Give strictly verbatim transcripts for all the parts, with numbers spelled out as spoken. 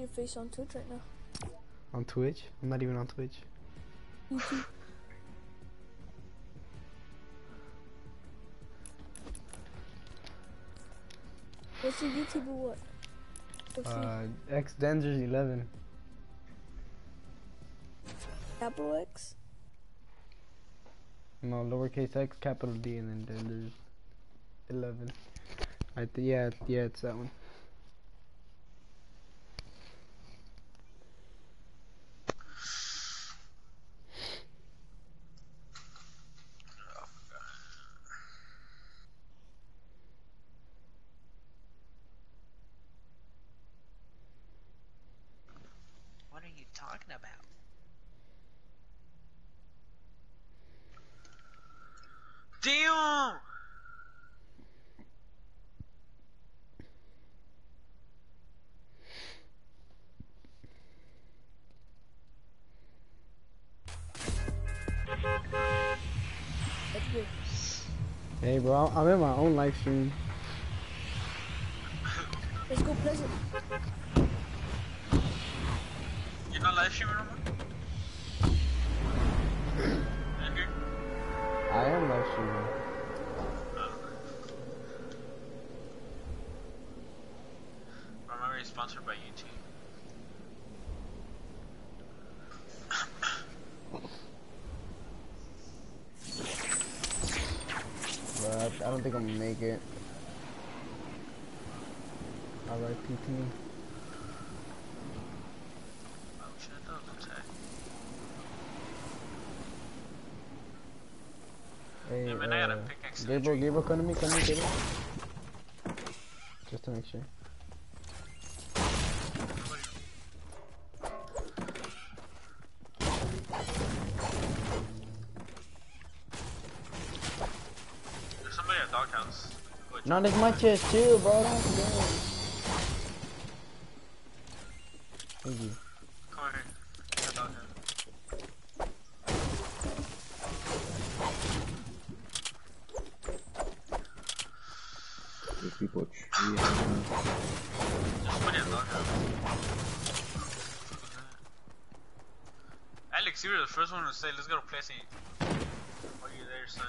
Your face on Twitch right now. On Twitch? I'm not even on Twitch. YouTube. What's your YouTube or what? Let's Uh, X Dangers eleven. Capital X? No, lowercase x, capital D, and then, then there's eleven. I th yeah, yeah, it's that one. What are you talking about? Damn! That's good. Hey, bro, I'm in my own live stream. Let's go Pleasant. You're not live streaming no more? I am live streaming. I'm already sponsored by YouTube. But I don't think I'm gonna make it. R I P T. Oh shit, that was okay. Hey, Yeah, man, I got a uh, pickaxe in the Gabriel, tree. Gabriel, come to me, come to me, Gabriel. Just to make sure. There's somebody at Doghouse. Go No, that's my chest too, bro. Don't have to go. Thank you. Come over here. At Doghouse. There's people tree. There's somebody at Doghouse. Alex, you were the first one to say, let's go to Plessy. While you're there, son.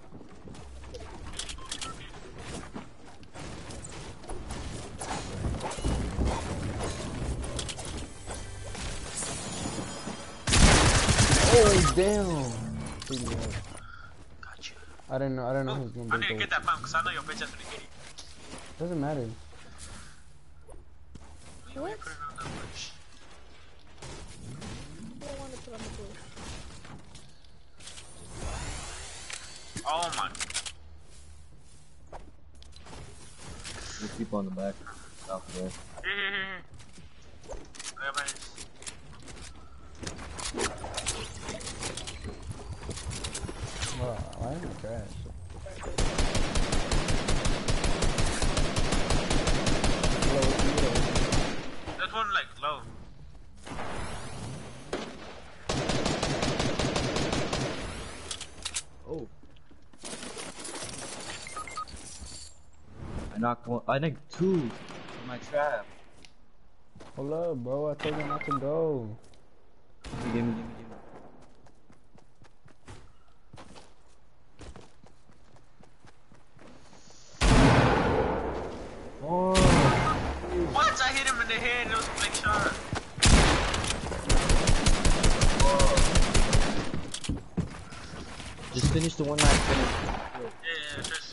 Oh damn! Gotcha. I didn't know. I didn't know Oh, who was gonna I be need to there. get that bomb because I know your bitch ass gonna get it. Doesn't matter. You What? ain't putting on that much. I don't want to put on the blue. Oh my. There's people on the back. South of there. Here, here, here, here. I got my. Wow, why am I trash? There's one like low. Oh. I knocked one. I knocked two in my trap. Hold up, bro. I told you not to go. Gimme, gimme, gimme, gimme. Oh. What? I hit him in the head. It was a big shot. Just finish the one last finish. Yeah, yeah, just.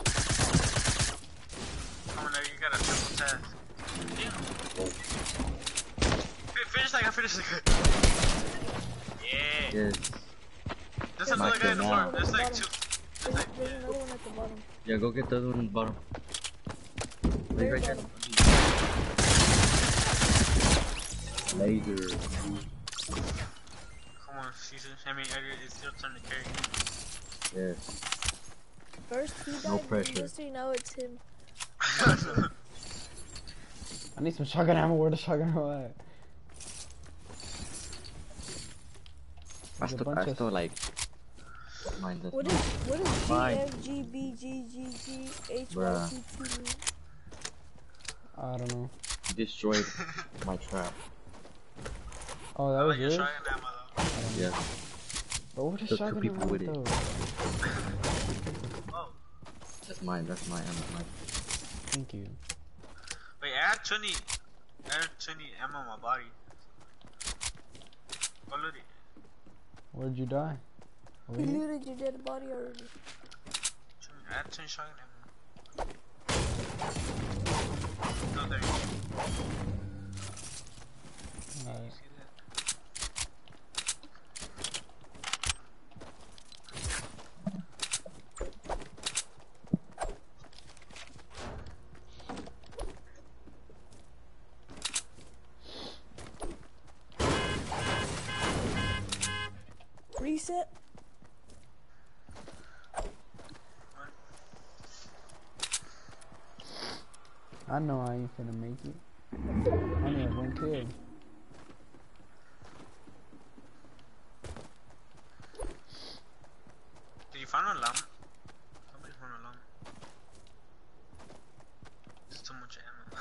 Come on, there. You got a triple task. Damn. Fi- Finish like I finished like a. Yeah. Yes. There's another guy in the now. farm. There's like two. There's, there's another one at the bottom. Yeah, go get the other one in the bottom. Wait, Very right there. bottom. Later. Come on, Caesar. I mean, Edgar, it's your turn to carry. Yes. First he died, No and pressure. just so you know it's him. I need some shotgun ammo. Where the shotgun ammo at? I There's a still, bunch I of- still like. Mind this. What is what is G Mine. F G B G G G H Y Bruh. T T mean? I don't know. Destroyed my trap. like your this? shotgun ammo though. Yeah. But what is Took two shotgun people ammo with it. though? Oh. That's mine. That's my ammo. My Thank you. Wait, I had twenty. I had twenty ammo on my body. Go loot it. Where'd you die? You Where? looted your dead body already. I had twenty shotgun ammo. No, there you go. Alright. See that? Reset. I know I ain't finna make it. I only have one kill. Did you find one llama? Somebody found a llama. There's too much ammo.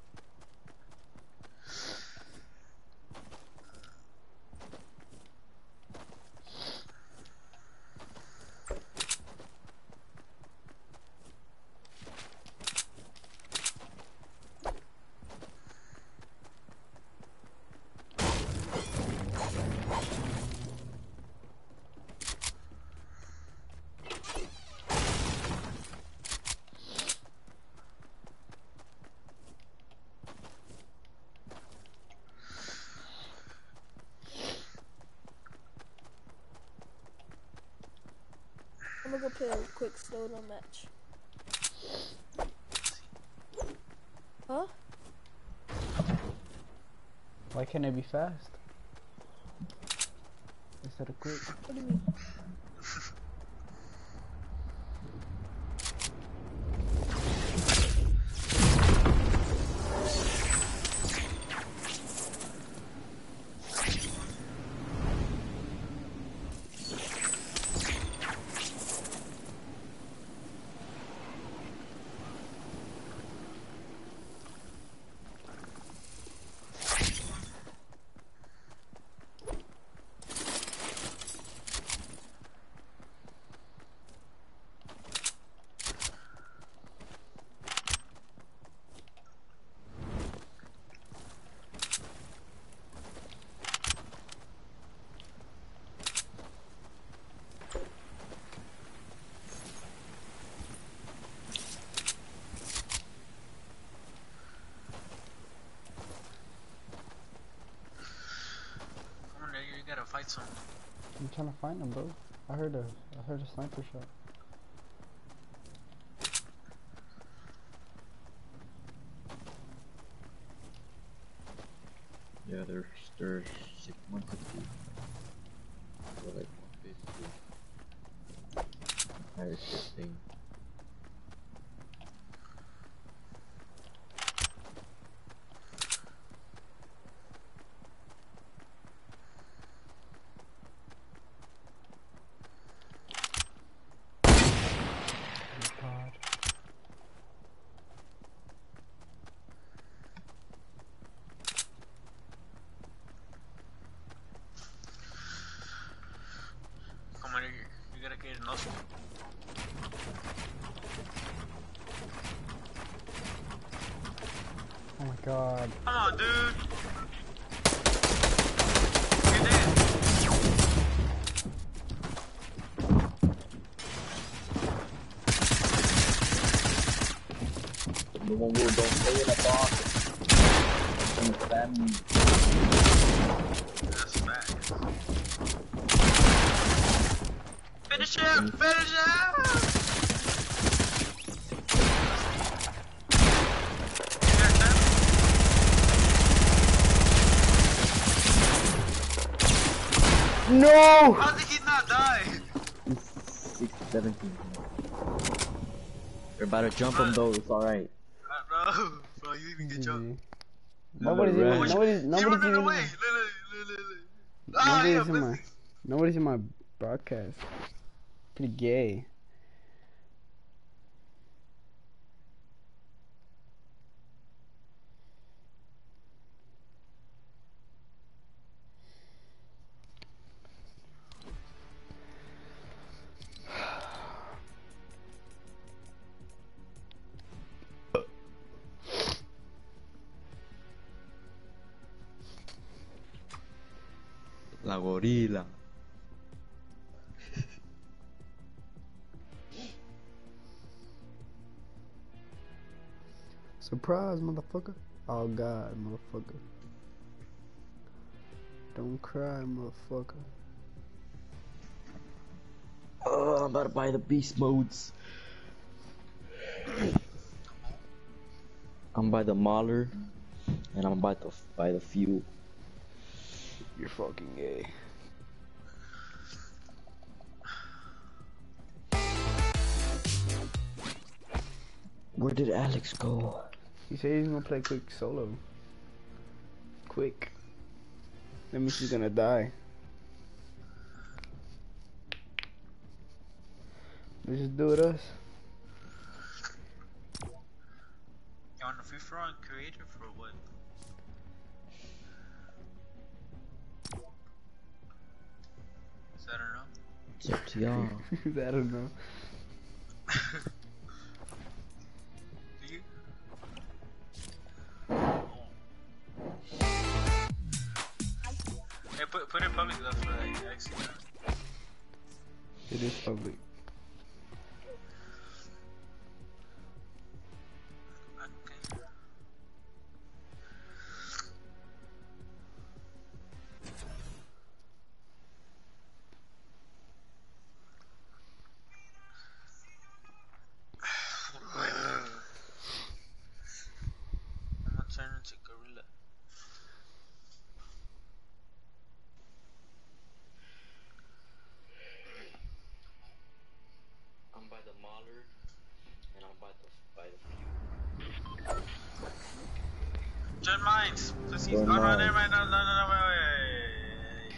I'm gonna go play a quick slowdown match. Huh? Why can't it be fast? Instead of quick. What do you mean? Come on, nigga, you gotta fight someone. I'm trying to find him, bro. I heard a, I heard a sniper shot. yeah. There's there's six one sixty. So like one fifty. Higher shifting. Oh God. Come on, nigga, you gotta get a nose. Oh my God. Come on, dude. Get that. The one rule, don't stay in a box. And spam. That's facts. Finish him! Finish him! You got that? No! How did he not die? six seventeen. We're about to jump him though, it's alright. Uh, bro, bro, you even get jumped. Easy. Nobody's Alright. even, nobody's, He nobody's running even, away. Look, look, look, look, look. Ah, nobody's yeah, in my, pussy. nobody's in my broadcast. Pretty gay. La gorila. Surprise, motherfucker. Oh God, motherfucker. Don't cry, motherfucker. Oh, I'm about to buy the beast modes. I'm by the Mauler, and I'm about to buy the fuel. You're fucking gay. Where did Alex go? He said he's gonna play quick solo. Quick. That means he's gonna die. Let's just do it us. You want a free for all and creative or what? Is that enough? It's up to y'all. I don't know. Do you? Hey, put put it public though for like actually. It is public. Okay. I'm gonna turn into gorilla. I'm by the Mauler, and I'm about to buy the fuel. Join mines, please. Join Oh no, mines. never mind. No, no, no, no, wait, wait,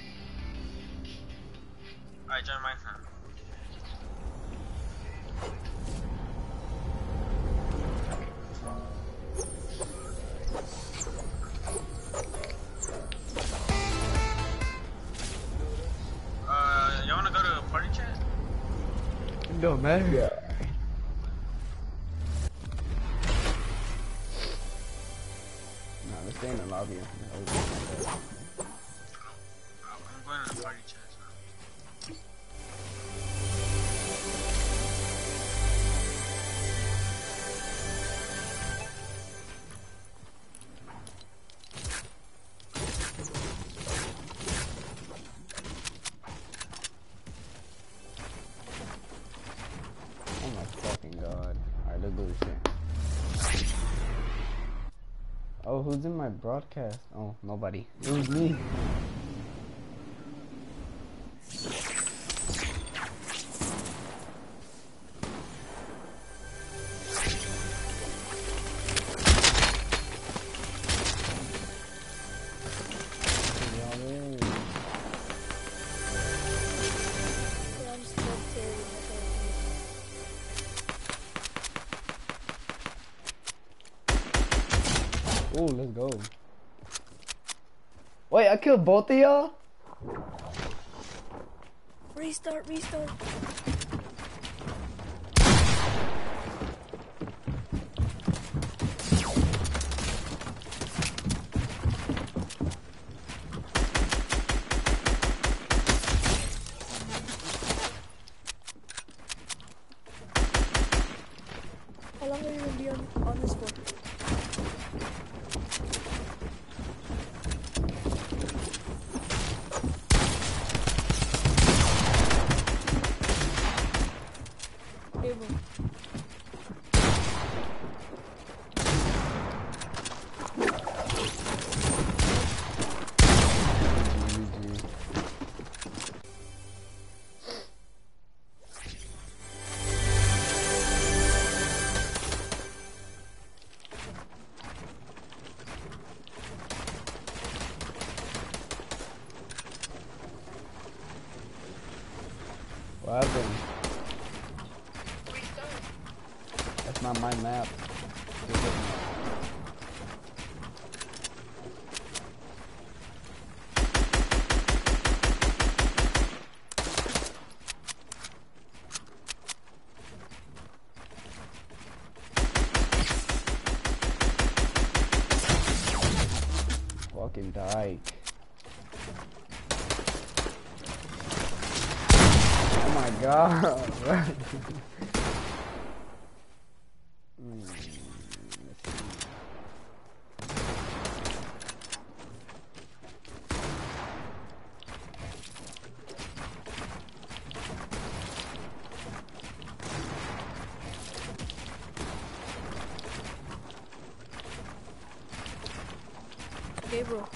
wait. Alright, join mines now. Uh, you wanna go to party chat? It don't matter. Yeah. Nah, let's stay in the lobby. I'm going to the party chat. So. Oh my fucking God. Alright, let's do this shit. Oh, who's in my broadcast? Oh, nobody. It was me. Yeah, I'm spectating. Oh, let's go. Wait, I killed both of y'all? Restart, restart. How long are you gonna be on, on this for? Table. What happened? That's not my map. Fucking dyke. my god. Mm, Gabriel.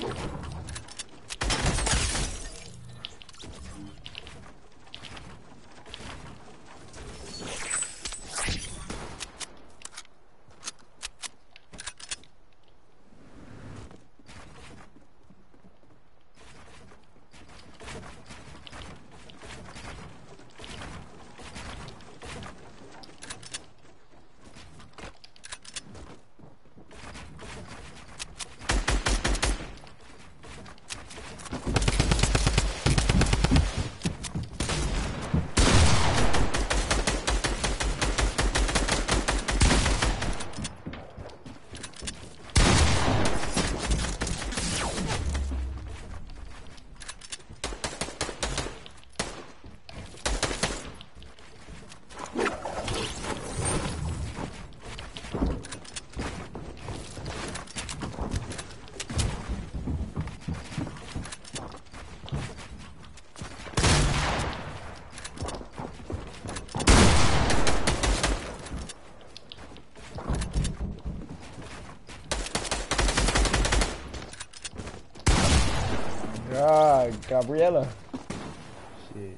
God, Gabriella. Shit.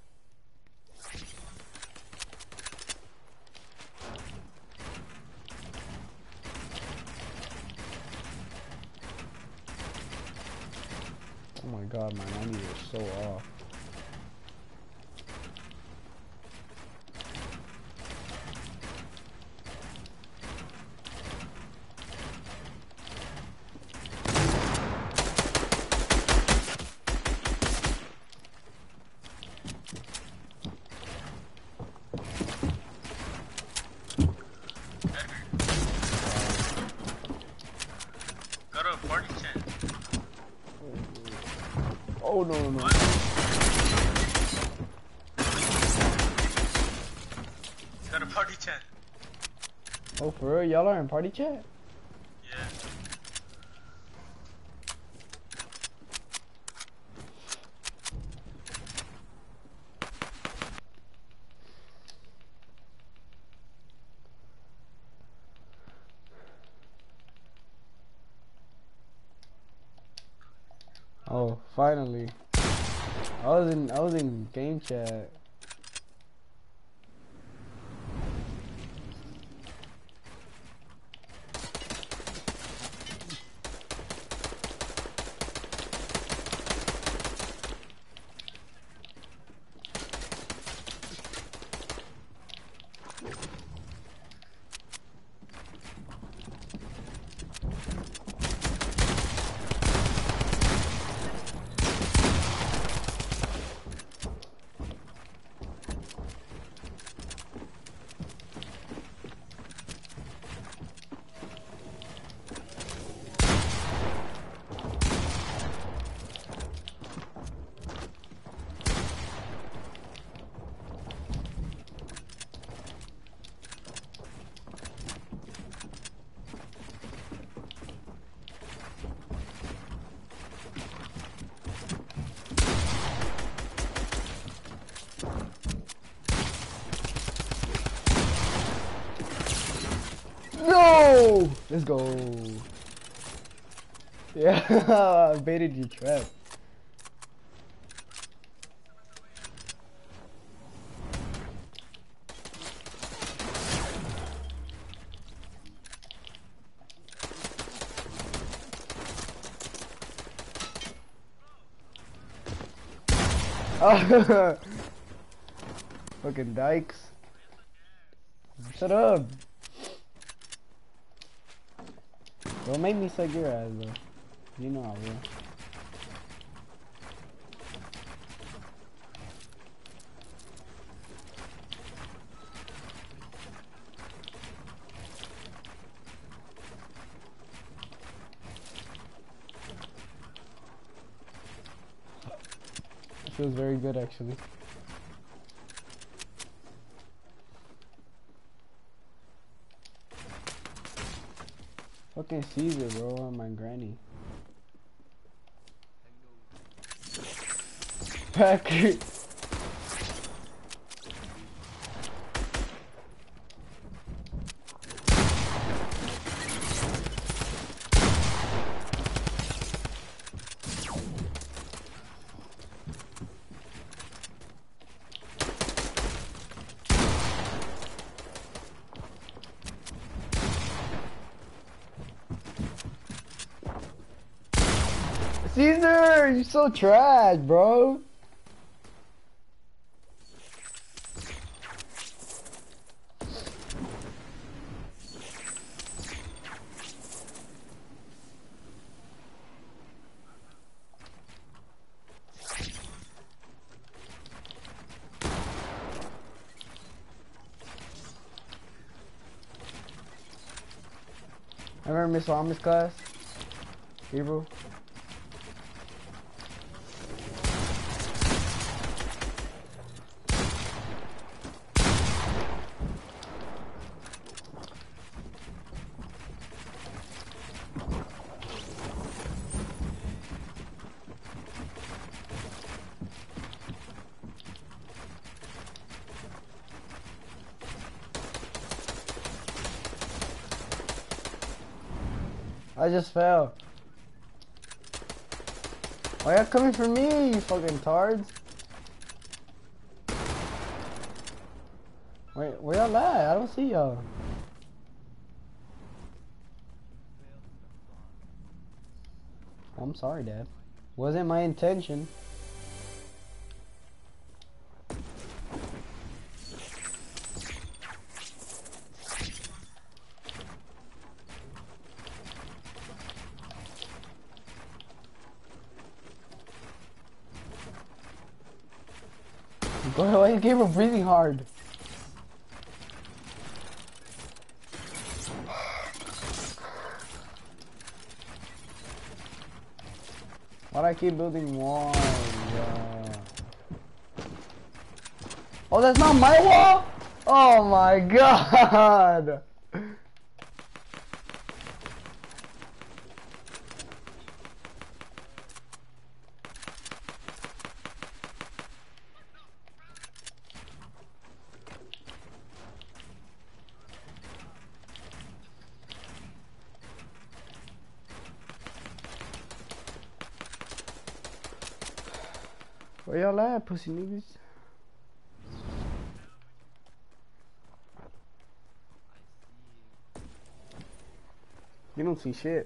Oh my god, my ninety is so off. Go to a party chat. Oh no no no. What? Go to party chat. Oh for real, y'all are in party chat? Yeah. Oh, finally. I was in I was in game chat. No! Let's go. Yeah, I baited your trap. Fucking dykes. Shut up. Don't make me suck your ass though. You know I will. It feels very good actually. fucking Caesar, bro, on my granny. Packer. Caesar, you're so trash, bro. I remember Miss Lama's class. Hebrew. I just fell. Why y'all coming for me, you fucking tards? Wait, where y'all at? I don't see y'all. I'm sorry, Dad. Wasn't my intention. Why why you Gabriel breathing hard? Why'd I keep building walls? Uh... Oh, that's not my wall? Oh my god! Where y'all at, pussy niggas? You don't see shit.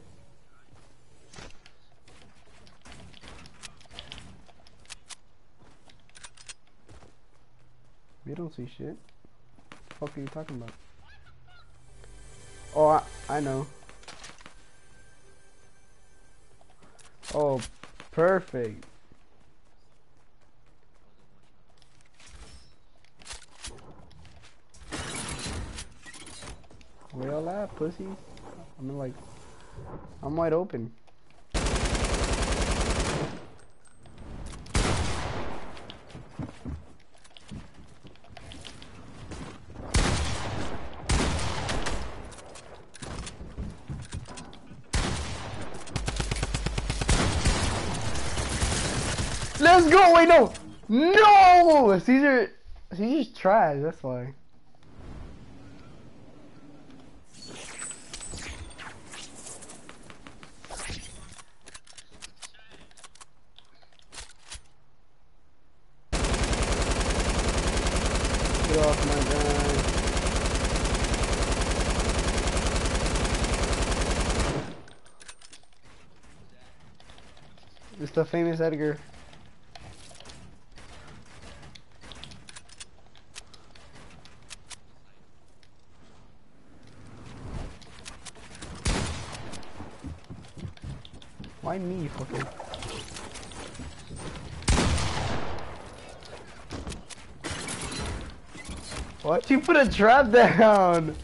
You don't see shit. What the fuck are you talking about? Oh, I, I know. Oh, perfect. Where y'all at, pussy? I'm like, I'm wide open. Let's go! Wait, no! No! Caesar, Caesar's trash, that's why. Get off my gun. It's the famous Edgar. Why me, fucker? What? You put a trap down!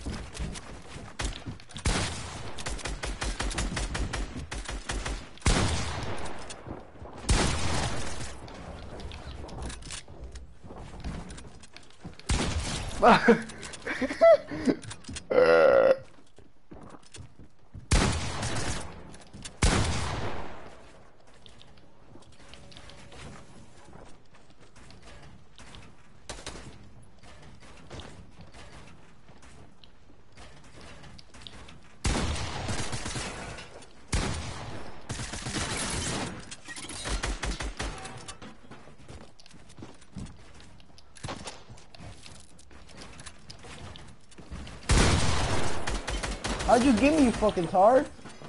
How'd you get me, you fucking tard?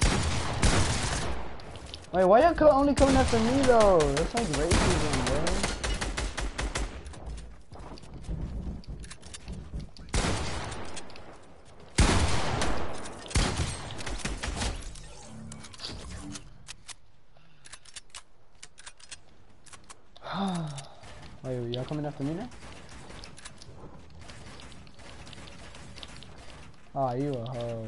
Wait, why y'all co only coming after me though? That's like racism, bro. Wait, y'all coming after me now? Ah, you a hoe.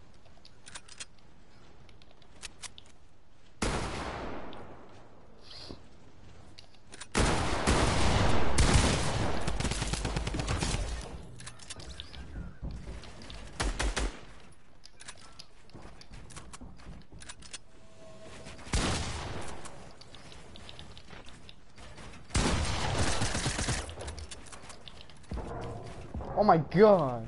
Oh my god.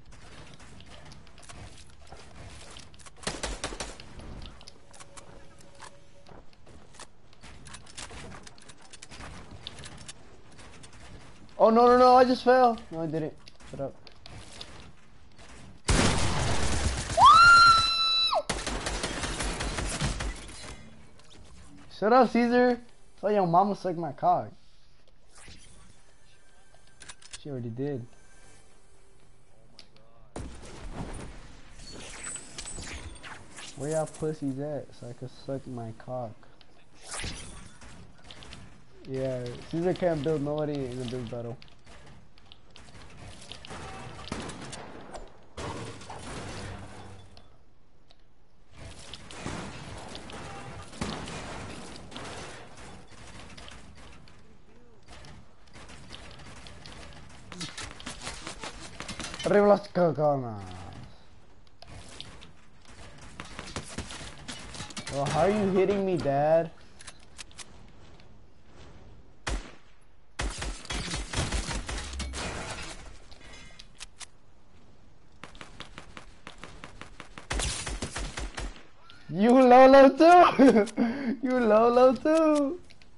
Oh no no no, I just fell. No, I didn't. Shut up. Shut up, Caesar. I thought your mama sucked my cock. She already did. Where y'all pussies at so I could suck my cock? Yeah, Caesar can't build nobody in a build battle. Arriba las cacanas. Well, how are you hitting me, Dad? You Lolo too! You Lolo too!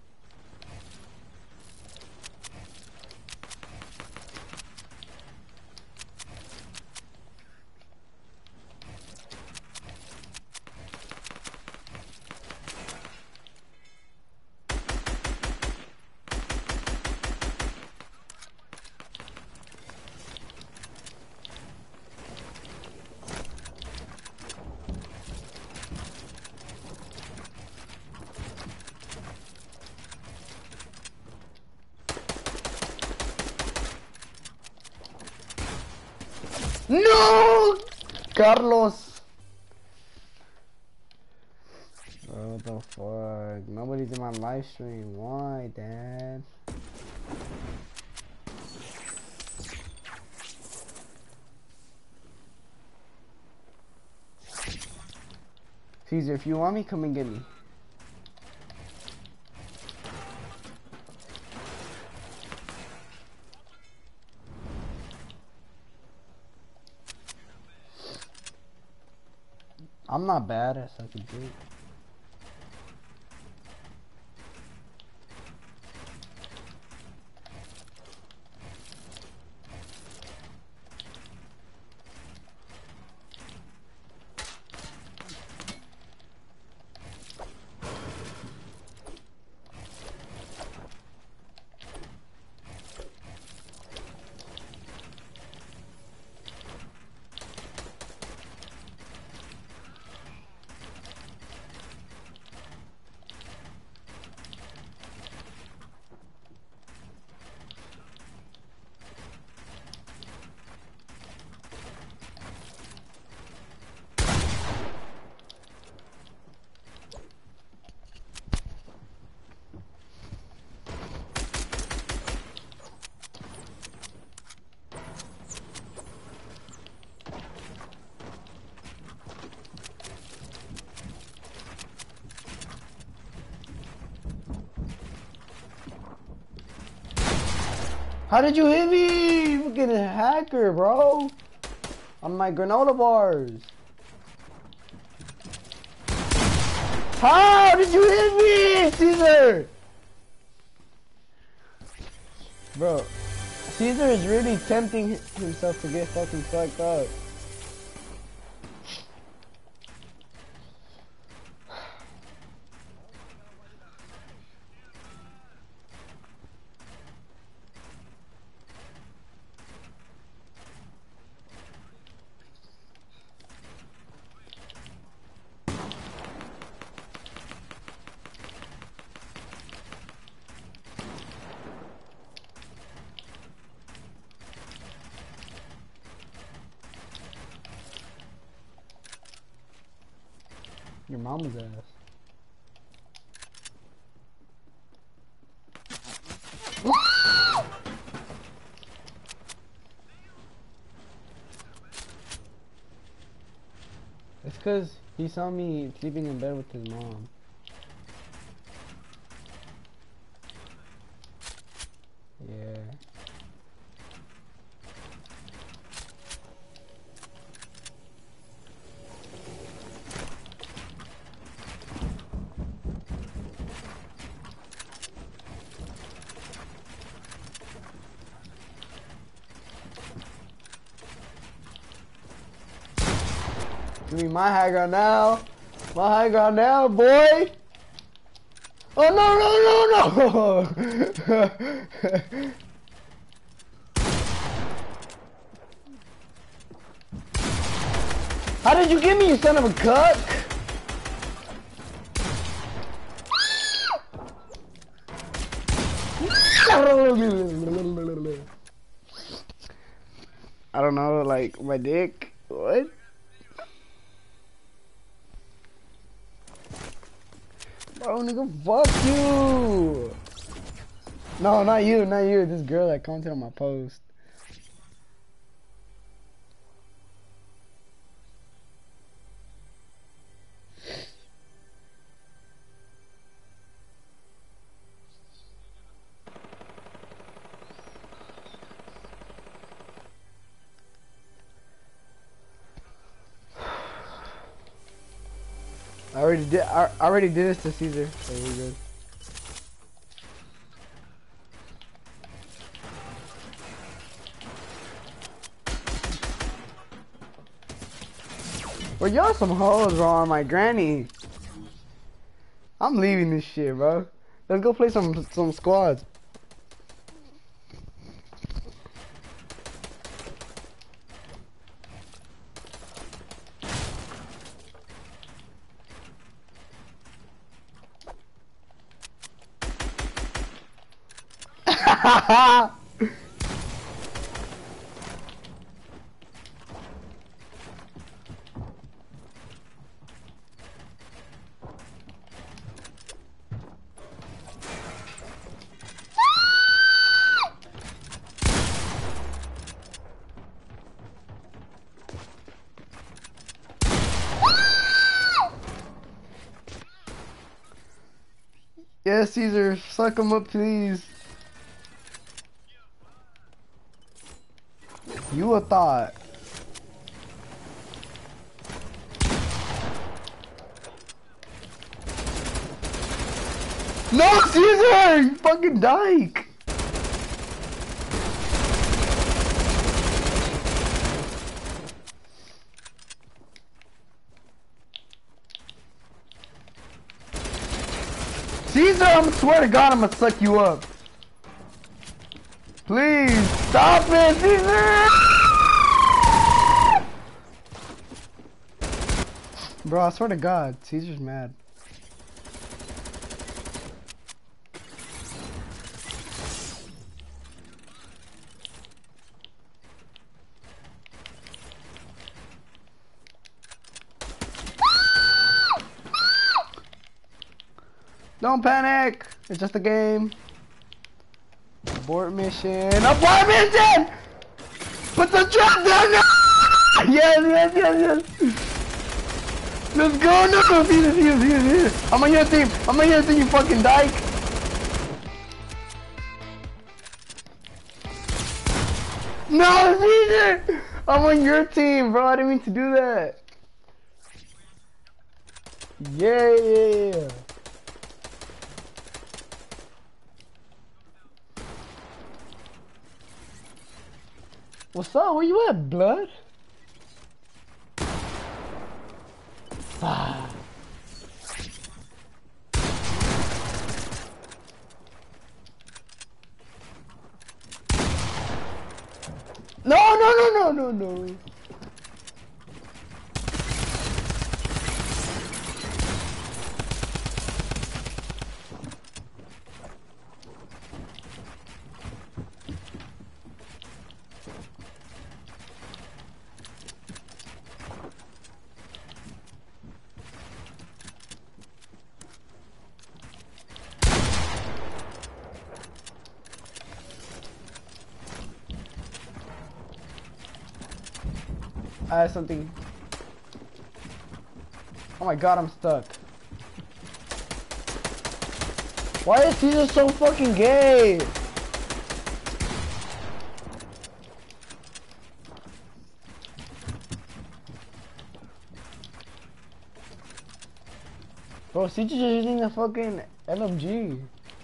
No! Carlos! What the fuck? Nobody's in my live stream. Why, Dad? Caesar, if you want me, come and get me. I'm not bad at such a dick. How did you hit me? You fucking hacker, bro. On my granola bars. How did you hit me, Caesar? Bro, Caesar is really tempting himself to get fucking fucked up. Your mama's ass. It's cause he saw me sleeping in bed with his mom. Yeah. Give me my high ground now. My high ground now, boy. Oh no no no no! How did you get me, you son of a cuck? I don't know, like my dick. What? Bro, nigga, fuck you! No, not you, not you. This girl that commented on my post. I already did. I already did this to Caesar, so we're good. Well, y'all some hoes, bro, on my granny. I'm leaving this shit, bro. Let's go play some some squads. Yeah, Caesar, suck him up, please. You a thought. No, Caesar! You fucking dyke! Caesar, I swear to God, I'm gonna suck you up. Please, stop it, Caesar! Bro, I swear to God, Caesar's mad. Don't panic! It's just a game. Abort mission. Abort mission! Put the trap down now! Yes, yes, yes, yes! Let's go! No, no, see this, see this, see this, see this. I'm on your team! I'm on your team, you fucking dyke! No, Caesar! I'm on your team, bro. I didn't mean to do that. Yeah, yeah, yeah. What's up? Where you at, blood? Ah. No, no, no, no, no, no. I have something. Oh my god, I'm stuck. Why is Caesar so fucking gay? Bro, Caesar's just using the fucking L M G.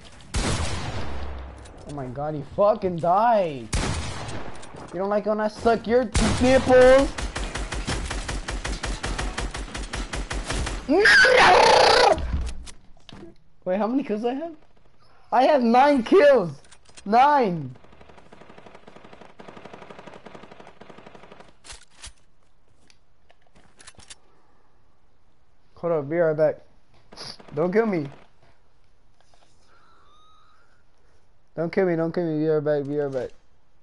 Oh my god, he fucking died. You don't like when I suck your nipples? Wait, how many kills I have? I have nine kills! Nine! Hold up, be right back. Don't kill me. Don't kill me, don't kill me, be right back, be right back.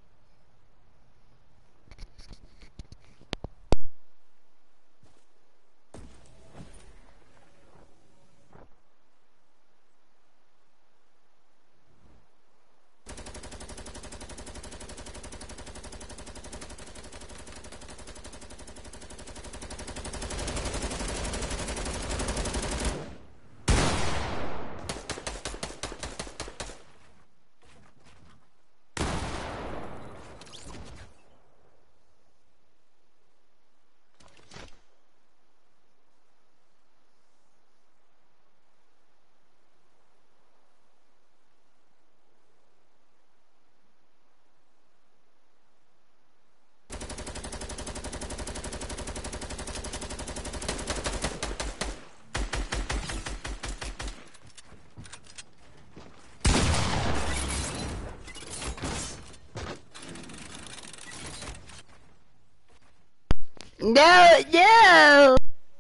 No, no!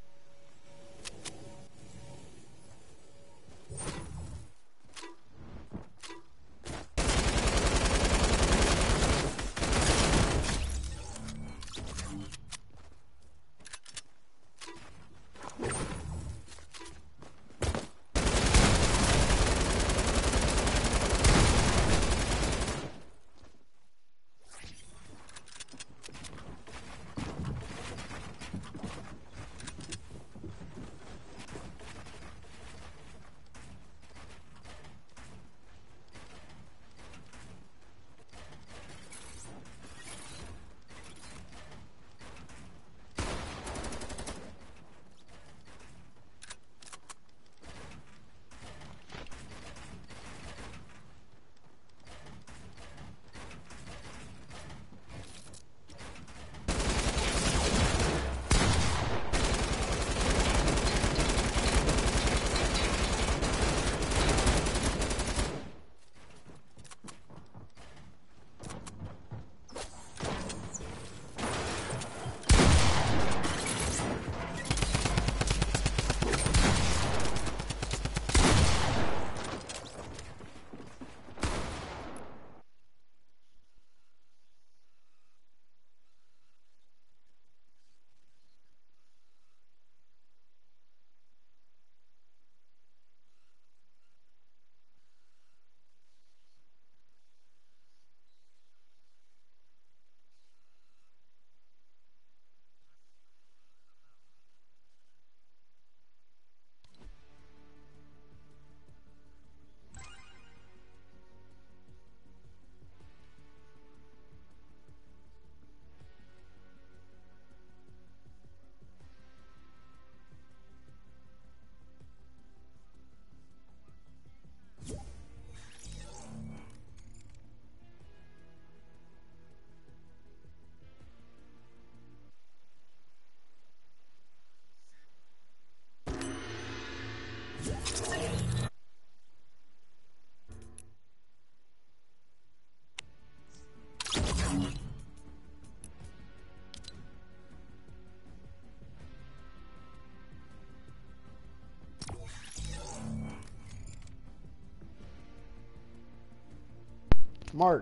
Mark.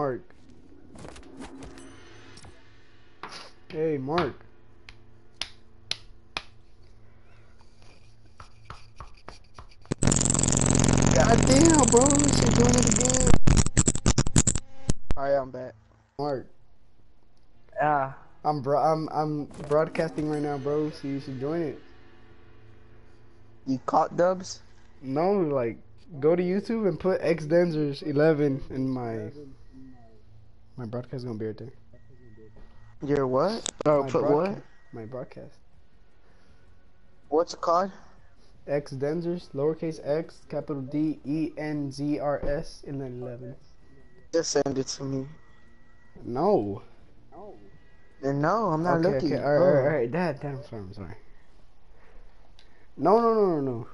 Mark. Hey, Mark. God damn, bro. You should join it again. Alright, I'm back. Mark. Yeah. I'm bro. I'm I'm broadcasting right now, bro. So you should join it. You caught dubs? No, like go to YouTube and put X Denzers eleven in my my broadcast gonna be right there. Your what? Oh, My put broadcast. what? My broadcast. What's it called? X Denzers, lowercase x, capital D E N Z R S, and then eleven. Just send it to me. No. And no, I'm not Okay, looking. okay, alright, Oh. alright, alright. Dad, Dad, I'm sorry, I'm sorry. No, no, no, no, no.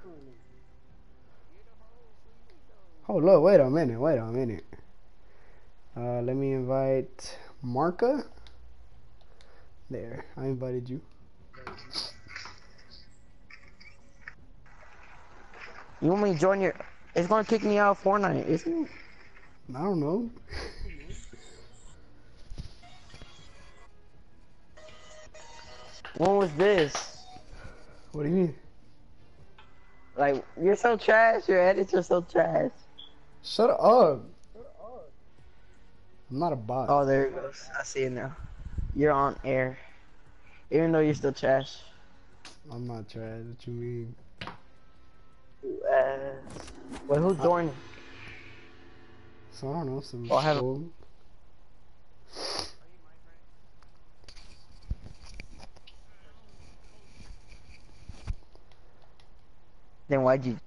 Hold up, wait a minute, wait a minute. Uh, let me invite Marka. There, I invited you. You want me to join your... It's gonna kick me out of Fortnite, isn't it? I don't know. When was this? What do you mean? Like, you're so trash, your edits are so trash. Shut up. I'm not a bot. Oh, there it goes. I see it now. You're on air. Even though you're still trash. I'm not trash. What you mean? You ass. Wait, who's joining? So I don't know. Some Oh, I have- school. Then why'd you